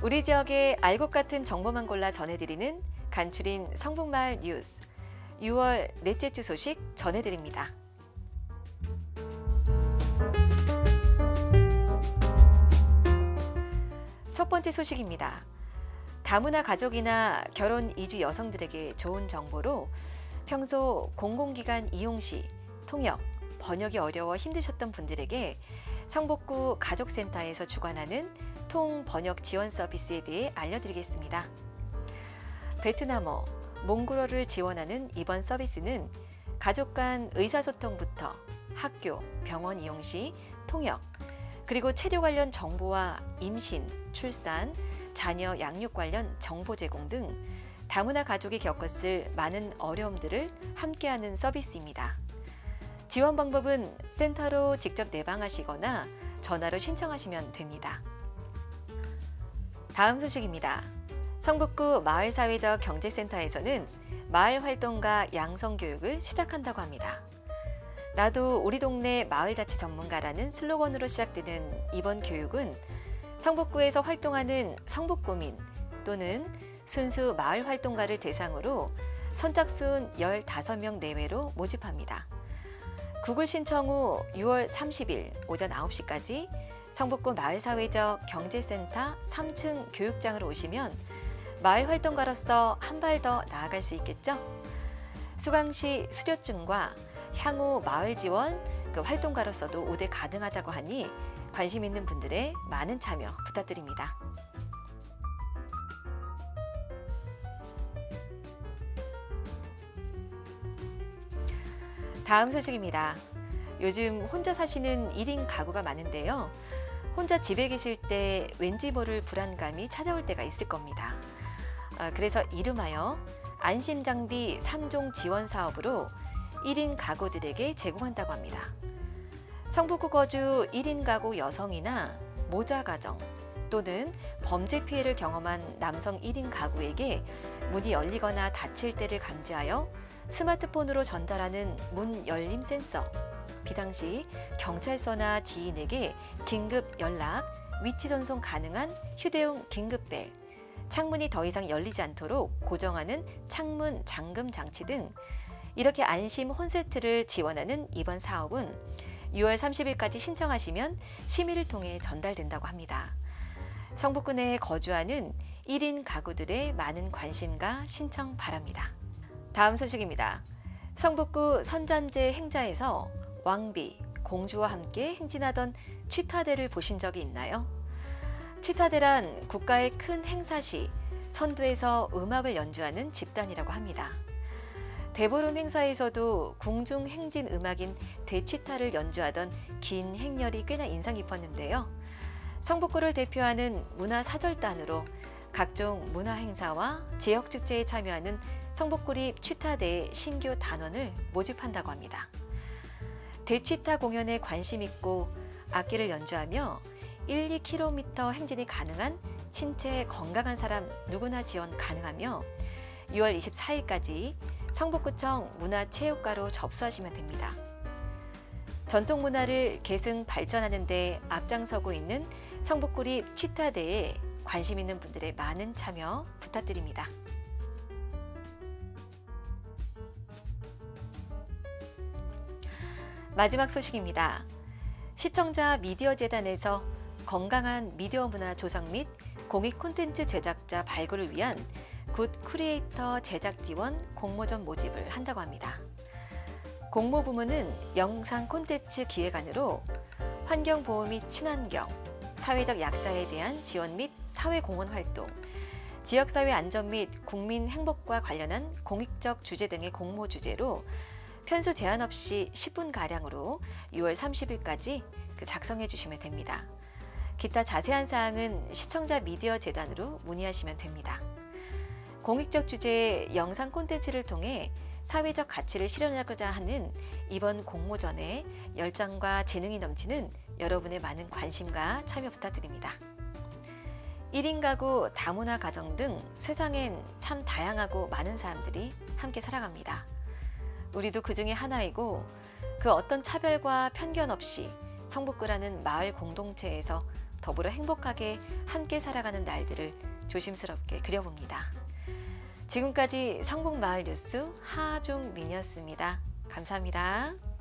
우리 지역의 알 것 같은 정보만 골라 전해드리는 간추린 성북마을 뉴스 6월 넷째 주 소식 전해드립니다. 첫 번째 소식입니다. 다문화 가족이나 결혼 이주 여성들에게 좋은 정보로 평소 공공기관 이용 시 통역, 번역이 어려워 힘드셨던 분들에게 성북구 가족센터에서 주관하는 통번역 지원 서비스에 대해 알려드리겠습니다. 베트남어, 몽골어를 지원하는 이번 서비스는 가족 간 의사소통부터 학교, 병원 이용 시 통역, 그리고 체류 관련 정보와 임신, 출산, 자녀 양육 관련 정보 제공 등 다문화 가족이 겪었을 많은 어려움들을 함께하는 서비스입니다. 지원 방법은 센터로 직접 내방하시거나 전화로 신청하시면 됩니다. 다음 소식입니다. 성북구 마을사회적 경제센터에서는 마을활동가 양성교육을 시작한다고 합니다. 나도 우리 동네 마을자치 전문가라는 슬로건으로 시작되는 이번 교육은 성북구에서 활동하는 성북구민 또는 순수 마을활동가를 대상으로 선착순 15명 내외로 모집합니다. 구글 신청 후 6월 30일 오전 9시까지 성북구 마을사회적 경제센터 3층 교육장으로 오시면 마을활동가로서 한 발 더 나아갈 수 있겠죠? 수강시 수료증과 향후 마을 지원 활동가로서도 우대 가능하다고 하니 관심 있는 분들의 많은 참여 부탁드립니다. 다음 소식입니다. 요즘 혼자 사시는 1인 가구가 많은데요. 혼자 집에 계실 때 왠지 모를 불안감이 찾아올 때가 있을 겁니다. 그래서 이름하여 안심장비 3종 지원 사업으로 1인 가구들에게 제공한다고 합니다. 성북구 거주 1인 가구 여성이나 모자 가정 또는 범죄 피해를 경험한 남성 1인 가구에게 문이 열리거나 닫힐 때를 감지하여 스마트폰으로 전달하는 문 열림 센서, 비상시 경찰서나 지인에게 긴급 연락, 위치 전송 가능한 휴대용 긴급벨, 창문이 더 이상 열리지 않도록 고정하는 창문 잠금 장치 등 이렇게 안심 홈세트를 지원하는 이번 사업은 6월 30일까지 신청하시면 심의를 통해 전달된다고 합니다. 성북구 내에 거주하는 1인 가구들의 많은 관심과 신청 바랍니다. 다음 소식입니다. 성북구 선전제 행자에서 왕비, 공주와 함께 행진하던 취타대를 보신 적이 있나요? 취타대란 국가의 큰 행사 시 선두에서 음악을 연주하는 집단이라고 합니다. 대보름 행사에서도 궁중 행진 음악인 대취타를 연주하던 긴 행렬이 꽤나 인상 깊었는데요. 성북구를 대표하는 문화사절단으로 각종 문화 행사와 지역 축제에 참여하는 성북구립 취타대의 신규 단원을 모집한다고 합니다. 대취타 공연에 관심 있고 악기를 연주하며 1, 2km 행진이 가능한 신체 건강한 사람 누구나 지원 가능하며 6월 24일까지 성북구청 문화체육과로 접수하시면 됩니다. 전통 문화를 계승 발전하는 데 앞장서고 있는 성북구립 취타대에 관심 있는 분들의 많은 참여 부탁드립니다. 마지막 소식입니다. 시청자 미디어재단에서 건강한 미디어 문화 조성 및 공익 콘텐츠 제작자 발굴을 위한 굿 크리에이터 제작 지원 공모전 모집을 한다고 합니다. 공모 부문은 영상 콘텐츠 기획안으로 환경보호 및 친환경, 사회적 약자에 대한 지원 및 사회공헌 활동, 지역사회 안전 및 국민 행복과 관련한 공익적 주제 등의 공모 주제로 편수 제한 없이 10분가량으로 6월 30일까지 작성해 주시면 됩니다. 기타 자세한 사항은 시청자 미디어 재단으로 문의하시면 됩니다. 공익적 주제의 영상 콘텐츠를 통해 사회적 가치를 실현하고자 하는 이번 공모전에 열정과 재능이 넘치는 여러분의 많은 관심과 참여 부탁드립니다. 1인 가구, 다문화 가정 등 세상엔 참 다양하고 많은 사람들이 함께 살아갑니다. 우리도 그 중에 하나이고 그 어떤 차별과 편견 없이 성북구라는 마을 공동체에서 더불어 행복하게 함께 살아가는 날들을 조심스럽게 그려봅니다. 지금까지 성북마을 뉴스 하종민이었습니다. 감사합니다.